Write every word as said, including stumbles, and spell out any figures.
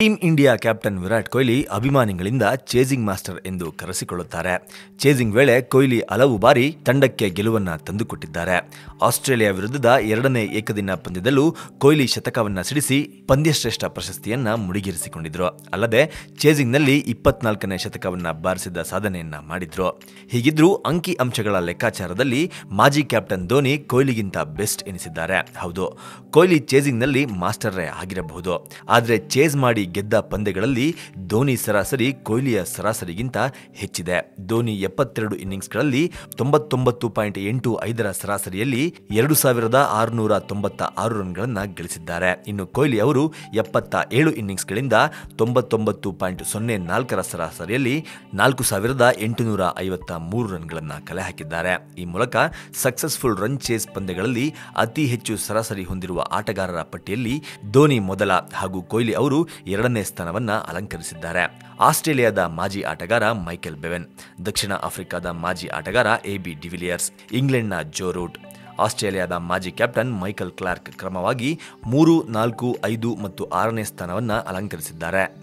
Team India captain Virat Kohli ಅಭಿಮಾನಿಗಳಿಂದ chasing master ಎಂದು ಕರೆಸಿಕೊಳ್ಳುತ್ತಾರೆ. ಚೇಸಿಂಗ್ ವೇಳೆ ಕೊಹ್ಲಿ ಹಲವು ಬಾರಿ ತಂಡಕ್ಕೆ ಗೆಲುವನ್ನ ತಂದುಕೊಟ್ಟಿದ್ದಾರೆ. ಆಸ್ಟ್ರೇಲಿಯಾ ವಿರುದ್ಧದ ಎರಡನೇ ಏಕದಿನ ಪಂದ್ಯದಲ್ಲೂ ಕೊಹ್ಲಿ ಶತಕವನ್ನ ಸಿಡಿಸಿ ಪಂದ್ಯಶ್ರೇಷ್ಠ ಪ್ರಶಸ್ತಿಯನ್ನ ಮುಡಿಗೇರಿಸಿಕೊಂಡಿದ್ರು. ಅಲ್ಲದೆ ಚೇಸಿಂಗ್ನಲ್ಲಿ ಇಪ್ಪತ್ನಾಲ್ಕನೇ ಶತಕವನ್ನ ಬಾರಿಸಿದ ಸಾಧನೆಯನ್ನ ಮಾಡಿದ್ರು. ಹೀಗಿದ್ರೂ ಅಂಕಿ ಅಂಶಗಳ ಲೆಕ್ಕಾಚಾರದಲ್ಲಿ ಮಾಜಿ ಕ್ಯಾಪ್ಟನ್ ಧೋನಿ ಕೊಹ್ಲಿಗಿಂತ ಬೆಸ್ಟ್ ಎನಿಸಿದ್ದಾರೆ. ಹೌದು, ಕೊಹ್ಲಿ ಚೇಸಿಂಗ್ನಲ್ಲಿ ಮಾಸ್ಟರೇ ಆಗಿರಬಹುದು. ಆದರೆ ಚೇಸ್ ಮಾಡಿ ಗೆದ್ದ ಪಂದ್ಯಗಳಲ್ಲಿ ಧೋನಿ ಸರಾಸರಿ ಕೊಹ್ಲಿಯ ಸರಾಸರಿಗಿಂತ ಹೆಚ್ಚಿದೆ. ಧೋನಿ ಎಪ್ಪತ್ತೆರಡು ಇನ್ನಿಂಗ್ಸ್ಗಳಲ್ಲಿ ತೊಂಬತ್ತೊಂಬತ್ತು ಪಾಯಿಂಟ್ ಎಂಟು ಐದರ ಸರಾಸರಿಯಲ್ಲಿ ಎರಡು ಸಾವಿರದ ಆರುನೂರ ತೊಂಬತ್ತ ಆರು ರನ್ಗಳನ್ನ ಗಳಿಸಿದ್ದಾರೆ. ಇನ್ನು ಕೊಹ್ಲಿ ಅವರು ಎಪ್ಪತ್ತ ಏಳು ಇನ್ನಿಂಗ್ಸ್ಗಳಿಂದ ತೊಂಬತ್ತೊಂಬತ್ತು ಪಾಯಿಂಟ್ ಸೊನ್ನೆ ನಾಲ್ಕರ ಸರಾಸರಿಯಲ್ಲಿ ನಾಲ್ಕು ಸಾವಿರದ ಎಂಟುನೂರ ಐವತ್ತ ಮೂರು ರನ್ಗಳನ್ನ ಕಲೆ ಹಾಕಿದ್ದಾರೆ. ಈ ಮೂಲಕ ಸಕ್ಸಸ್ಫುಲ್ ರನ್ ಚೇಸ್ ಪಂದ್ಯಗಳಲ್ಲಿ ಅತಿ ಹೆಚ್ಚು ಸರಾಸರಿ ಹೊಂದಿರುವ ಆಟಗಾರರ ಪಟ್ಟಿಯಲ್ಲಿ ಧೋನಿ ಮೊದಲ ಹಾಗೂ ಕೊಹ್ಲಿ ಅವರು ಎರಡನೇ ಸ್ಥಾನವನ್ನ ಅಲಂಕರಿಸಿದ್ದಾರೆ. ಆಸ್ಟ್ರೇಲಿಯಾದ ಮಾಜಿ ಆಟಗಾರ ಮೈಕೆಲ್ ಬೆವೆನ್, ದಕ್ಷಿಣ ಆಫ್ರಿಕಾದ ಮಾಜಿ ಆಟಗಾರ ಎ ಬಿ ಡಿವಿಲಿಯರ್ಸ್, ಇಂಗ್ಲೆಂಡ್ನ ಜೋ ರೂಟ್, ಆಸ್ಟ್ರೇಲಿಯಾದ ಮಾಜಿ ಕ್ಯಾಪ್ಟನ್ ಮೈಕಲ್ ಕ್ಲಾರ್ಕ್ ಕ್ರಮವಾಗಿ ಮೂರು, ನಾಲ್ಕು, ಐದು ಮತ್ತು ಆರನೇ ಸ್ಥಾನವನ್ನ ಅಲಂಕರಿಸಿದ್ದಾರೆ.